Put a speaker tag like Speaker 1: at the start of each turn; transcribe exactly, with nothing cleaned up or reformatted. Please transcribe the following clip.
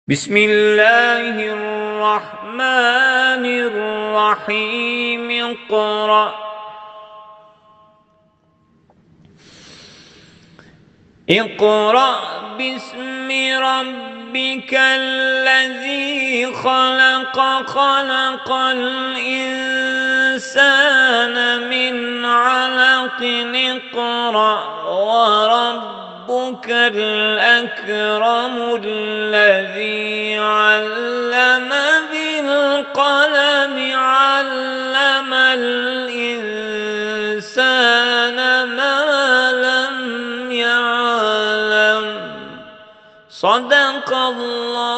Speaker 1: بسم الله الرحمن الرحيم اقرأ اقرأ باسم ربك الذي خلق خلق الإنسان من علق اقرأ وربك الأكرم الذي علم بالقلم علم الإنسان ما لم يعلم صدق الله